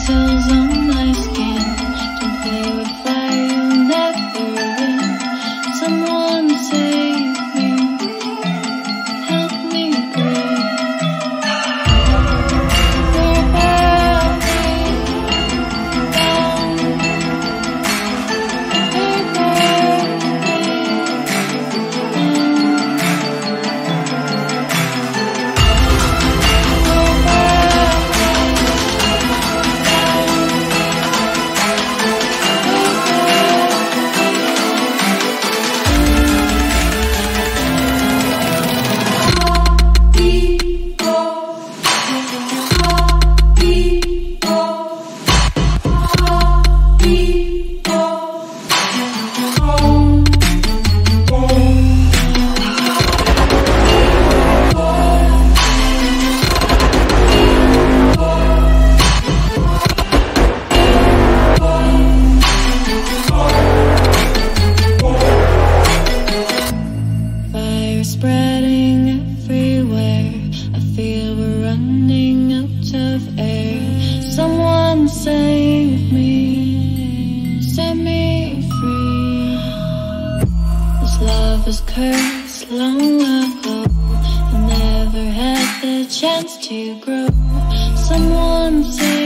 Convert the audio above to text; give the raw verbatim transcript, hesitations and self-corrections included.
Pixels on my skin. Don't play with fire, you'll never win. Someone save me. Help me breathe. We're burning down. We're spreading everywhere. I feel we're running out of air. Someone save me, set me free. This love was cursed long ago. I never had the chance to grow. Someone save